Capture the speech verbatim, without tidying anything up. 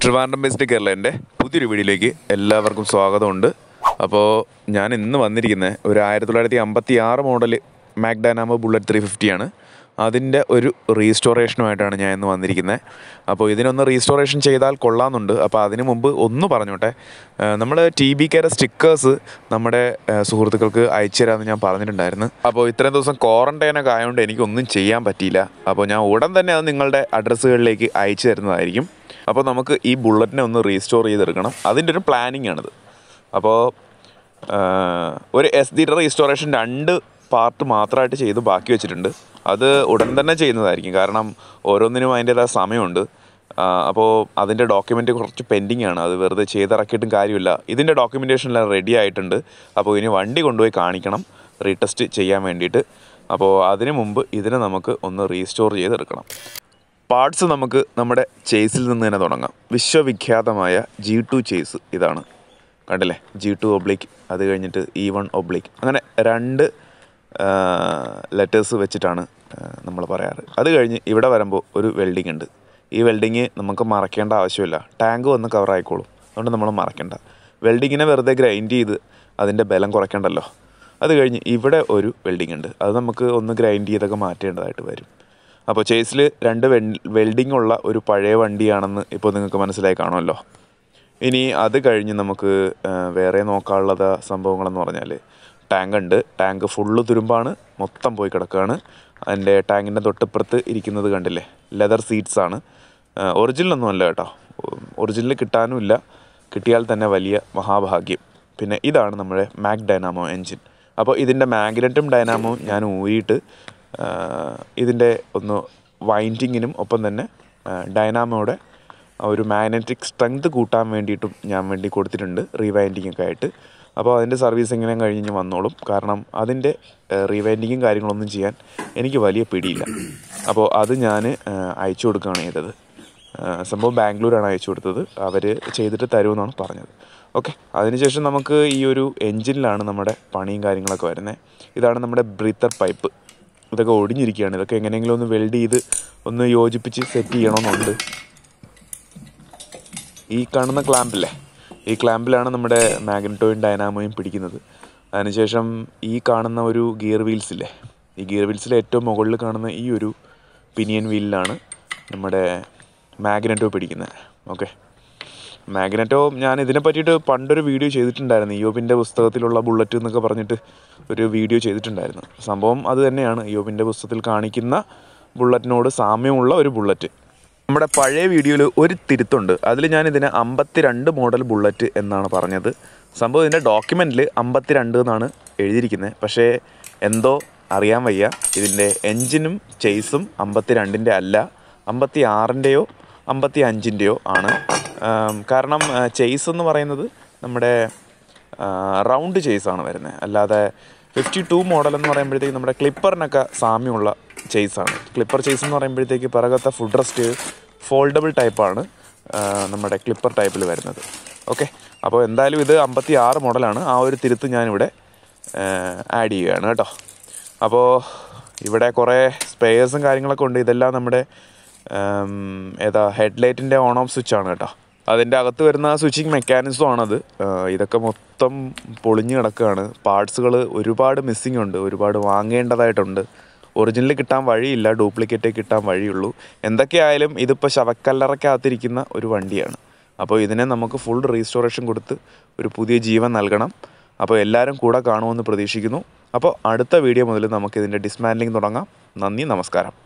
Trivandrum based കേരളൻ്റെ പുതിയൊരു വീഡിയോയിലേക്ക് എല്ലാവർക്കും സ്വാഗതമുണ്ട്. അപ്പോൾ ഞാൻ ഇന്ന് വന്നിരിക്കുന്നത് ഒരു ആയിരത്തി തൊള്ളായിരത്തി അമ്പത്തി ആറ് മോഡൽ മാഗ്ഡൈനാമോ ബുള്ളറ്റ് ത്രീ ഫിഫ്റ്റിയാണ്. അതിൻ്റെ ഒരു റീസ്റ്റോറേഷനുമായിട്ടാണ് ഞാൻ ഇന്ന് വന്നിരിക്കുന്നത്. അപ്പോൾ ഇതിനൊന്ന് റീസ്റ്റോറേഷൻ ചെയ്താൽ കൊള്ളാമെന്നുണ്ട്. അപ്പോൾ അതിന് മുമ്പ് ഒന്ന് പറഞ്ഞോട്ടെ, നമ്മൾ ടി ബി കെയുടെ സ്റ്റിക്കേഴ്സ് നമ്മുടെ സുഹൃത്തുക്കൾക്ക് അയച്ചു തരാമെന്ന് ഞാൻ പറഞ്ഞിട്ടുണ്ടായിരുന്നു. അപ്പോൾ ഇത്രയും ദിവസം ക്വാറൻറ്റൈനൊക്കെ ആയതുകൊണ്ട് എനിക്കൊന്നും ചെയ്യാൻ പറ്റിയില്ല. അപ്പോൾ ഞാൻ ഉടൻ തന്നെ അത് നിങ്ങളുടെ അഡ്രസ്സുകളിലേക്ക് അയച്ചു തരുന്നതായിരിക്കും. അപ്പോൾ നമുക്ക് ഈ ബുള്ളറ്റിനെ ഒന്ന് റീസ്റ്റോർ ചെയ്തെടുക്കണം. അതിൻ്റെ ഒരു പ്ലാനിങ് ആണിത്. അപ്പോൾ ഒരു എസ് ഡിയുടെ റീസ്റ്റോറേഷൻ രണ്ട് പാർട്ട് മാത്രമായിട്ട് ചെയ്ത് ബാക്കി വെച്ചിട്ടുണ്ട്. അത് ഉടൻ തന്നെ ചെയ്യുന്നതായിരിക്കും, കാരണം ഓരോന്നിനും അതിൻ്റേതായ സമയമുണ്ട്. അപ്പോൾ അതിൻ്റെ ഡോക്യുമെൻ്റ് കുറച്ച് പെൻഡിങ് ആണ്. അത് വെറുതെ ചെയ്തിറക്കിയിട്ടും കാര്യമില്ല. ഇതിൻ്റെ ഡോക്യുമെൻറ്റേഷനെല്ലാം റെഡി ആയിട്ടുണ്ട്. അപ്പോൾ ഇനി വണ്ടി കൊണ്ടുപോയി കാണിക്കണം റീടെസ്റ്റ് ചെയ്യാൻ വേണ്ടിയിട്ട്. അപ്പോൾ അതിന് മുമ്പ് ഇതിനെ നമുക്ക് ഒന്ന് റീസ്റ്റോർ ചെയ്തെടുക്കണം. പാർട്സ് നമുക്ക് നമ്മുടെ ചേസിൽ നിന്ന് തന്നെ തുടങ്ങാം. വിശ്വവിഖ്യാതമായ ജി ടു ചേസ് ഇതാണ്, കണ്ടില്ലേ? ജി ടു ഒബ്ലിക്ക്, അത് കഴിഞ്ഞിട്ട് ഇ വൺ ഒബ്ലിക്ക്, അങ്ങനെ രണ്ട് ലെറ്റേഴ്സ് വെച്ചിട്ടാണ് നമ്മൾ പറയാറ്. അത് കഴിഞ്ഞ് ഇവിടെ വരുമ്പോൾ ഒരു വെൽഡിങ് ഉണ്ട്. ഈ വെൽഡിങ് നമുക്ക് മറക്കേണ്ട ആവശ്യമില്ല, ടാങ്ക് വന്ന് കവർ ആയിക്കോളും. അതുകൊണ്ട് നമ്മൾ മറക്കേണ്ട. വെൽഡിങ്ങിനെ വെറുതെ ഗ്രൈൻഡ് ചെയ്ത് അതിൻ്റെ ബലം കുറയ്ക്കണ്ടല്ലോ. അത് കഴിഞ്ഞ് ഇവിടെ ഒരു വെൽഡിങ് ഉണ്ട്. അത് നമുക്ക് ഒന്ന് ഗ്രൈൻഡ് ചെയ്തൊക്കെ മാറ്റേണ്ടതായിട്ട് വരും. അപ്പോൾ ചേസിൽ രണ്ട് വെ വെൽഡിംഗ് ഉള്ള ഒരു പഴയ വണ്ടിയാണെന്ന് ഇപ്പോൾ നിങ്ങൾക്ക് മനസ്സിലായി കാണുമല്ലോ. ഇനി അത് കഴിഞ്ഞ് നമുക്ക് വേറെ നോക്കാനുള്ളത് സംഭവങ്ങളെന്ന് പറഞ്ഞാൽ ടാങ്ക് ഉണ്ട്. ടാങ്ക് ഫുള്ള് തുരുമ്പാണ്, മൊത്തം പോയി കിടക്കുകയാണ്. അതിൻ്റെ ടാങ്കിൻ്റെ തൊട്ടിപ്പുറത്ത് ഇരിക്കുന്നത് കണ്ടില്ലേ, ലെതർ സീറ്റ്സാണ്. ഒറിജിനലൊന്നും അല്ല കേട്ടോ, ഒറിജിനൽ കിട്ടാനും ഇല്ല, കിട്ടിയാൽ തന്നെ വലിയ മഹാഭാഗ്യം. പിന്നെ ഇതാണ് നമ്മുടെ മാഗ്ഡൈനാമോ എൻജിൻ. അപ്പോൾ ഇതിൻ്റെ മാഗ്നറ്റും ഡൈനാമോയും ഞാൻ ഊരിയിട്ട് ഇതിൻ്റെ ഒന്ന് വൈൻഡിങ്ങിനും ഒപ്പം തന്നെ ഡൈനാമോയുടെ ഒരു മാഗ്നറ്റിക് സ്ട്രെങ്ത് കൂട്ടാൻ വേണ്ടിയിട്ടും ഞാൻ വേണ്ടി കൊടുത്തിട്ടുണ്ട്, റീവൈൻഡിങ് ഒക്കെ ആയിട്ട്. അപ്പോൾ അതിൻ്റെ സർവീസ് എങ്ങനെ കഴിഞ്ഞ് വന്നോളും, കാരണം അതിൻ്റെ റീവൈൻഡിങ്ങും കാര്യങ്ങളൊന്നും ചെയ്യാൻ എനിക്ക് വലിയ പിടിയില്ല. അപ്പോൾ അത് ഞാൻ അയച്ചു കൊടുക്കുകയാണ് ചെയ്തത്. സംഭവം ബാംഗ്ലൂരാണ് അയച്ചു കൊടുത്തത്. അവർ ചെയ്തിട്ട് തരുമെന്നാണ് പറഞ്ഞത്. ഓക്കെ, അതിനുശേഷം നമുക്ക് ഈ ഒരു എൻജിനിലാണ് നമ്മുടെ പണിയും കാര്യങ്ങളൊക്കെ വരുന്നത്. ഇതാണ് നമ്മുടെ ബ്രീത്തർ പൈപ്പ്. ഇതൊക്കെ ഒടിഞ്ഞിരിക്കുകയാണ്. ഇതൊക്കെ എങ്ങനെയെങ്കിലും ഒന്ന് വെൽഡ് ചെയ്ത് ഒന്ന് യോജിപ്പിച്ച് സെറ്റ് ചെയ്യണമെന്നുണ്ട്. ഈ കാണുന്ന ക്ലാമ്പില്ലേ, ഈ ക്ലാമ്പിലാണ് നമ്മുടെ മാഗ്നറ്റോയും ഡൈനാമോയും പിടിക്കുന്നത്. അതിനുശേഷം ഈ കാണുന്ന ഒരു ഗിയർ വീൽസില്ലേ, ഈ ഗിയർ വീൽസിലെ ഏറ്റവും മുകളിൽ കാണുന്ന ഈ ഒരു പിനിയൻ വീലിലാണ് നമ്മുടെ മാഗ്നറ്റോ പിടിക്കുന്നത്. ഓക്കെ, മാഗ്നറ്റോ ഞാൻ ഇതിനെ പറ്റിയിട്ട് പണ്ടൊരു വീഡിയോ ചെയ്തിട്ടുണ്ടായിരുന്നു. ഇയോബിൻ്റെ പുസ്തകത്തിലുള്ള ബുള്ളറ്റ് എന്നൊക്കെ പറഞ്ഞിട്ട് ഒരു വീഡിയോ ചെയ്തിട്ടുണ്ടായിരുന്നു. സംഭവം അത് തന്നെയാണ്, ഇയോബിൻ്റെ പുസ്തകത്തിൽ കാണിക്കുന്ന ബുള്ളറ്റിനോട് സാമ്യമുള്ള ഒരു ബുള്ളറ്റ്. നമ്മുടെ പഴയ വീഡിയോയിൽ ഒരു തിരുത്തുണ്ട്. അതിൽ ഞാൻ ഇതിനെ അമ്പത്തി രണ്ട് മോഡൽ ബുള്ളറ്റ് എന്നാണ് പറഞ്ഞത്. സംഭവം ഇതിൻ്റെ ഡോക്യുമെൻറ്റിൽ അമ്പത്തി രണ്ട് എന്നാണ് എഴുതിയിരിക്കുന്നത്. പക്ഷേ എന്തോ അറിയാൻ വയ്യ, ഇതിൻ്റെ എൻജിനും ചേസും അമ്പത്തി രണ്ടിൻ്റെ അല്ല, അമ്പത്തി ആറിൻ്റെയോ അമ്പത്തി അഞ്ചിൻ്റെയോ ആണ്. കാരണം ചേസ് എന്ന് പറയുന്നത് നമ്മുടെ റൗണ്ട് ചേസാണ് വരുന്നത്, അല്ലാതെ ഫിഫ്റ്റി ടു മോഡൽ എന്ന് പറയുമ്പോഴത്തേക്ക് നമ്മുടെ ക്ലിപ്പറിനൊക്കെ സാമ്യമുള്ള ചേസാണ്. ക്ലിപ്പർ ചേസ് എന്ന് പറയുമ്പോഴത്തേക്ക് പിറകത്തെ ഫുഡ് റെസ്റ്റ് ഫോൾഡബിൾ ടൈപ്പാണ് നമ്മുടെ ക്ലിപ്പർ ടൈപ്പിൽ വരുന്നത്. ഓക്കെ, അപ്പോൾ എന്തായാലും ഇത് അമ്പത്തി ആറ് മോഡലാണ്. ആ ഒരു തിരുത്ത് ഞാനിവിടെ ആഡ് ചെയ്യുകയാണ് കേട്ടോ. അപ്പോൾ ഇവിടെ കുറേ സ്പെയേഴ്സും കാര്യങ്ങളൊക്കെ ഉണ്ട്. ഇതെല്ലാം നമ്മുടെ ഏതാ ഹെഡ്ലൈറ്റിൻ്റെ ഓൺ ഓഫ് സ്വിച്ചാണ് കേട്ടോ. അതിൻ്റെ അകത്ത് വരുന്ന സ്വിച്ചിങ് മെക്കാനിസം ആണത്. ഇതൊക്കെ മൊത്തം പൊളിഞ്ഞ് കിടക്കുകയാണ്. പാർട്സുകൾ ഒരുപാട് മിസ്സിങ് ഉണ്ട്, ഒരുപാട് വാങ്ങേണ്ടതായിട്ടുണ്ട്. ഒറിജിനൽ കിട്ടാൻ വഴിയില്ല, ഡ്യൂപ്ലിക്കേറ്റേ കിട്ടാൻ വഴിയുള്ളൂ. എന്തൊക്കെയായാലും ഇതിപ്പോൾ ശവക്കല്ലറക്കകത്തിരിക്കുന്ന ഒരു വണ്ടിയാണ്. അപ്പോൾ ഇതിനെ നമുക്ക് ഫുൾ റീസ്റ്റോറേഷൻ കൊടുത്ത് ഒരു പുതിയ ജീവൻ നൽകണം. അപ്പോൾ എല്ലാവരും കൂടെ കാണുമെന്ന് പ്രതീക്ഷിക്കുന്നു. അപ്പോൾ അടുത്ത വീഡിയോ മുതൽ നമുക്ക് ഇതിൻ്റെ ഡിസ്മാൻഡ്ലിംഗ് തുടങ്ങാം. നന്ദി, നമസ്കാരം.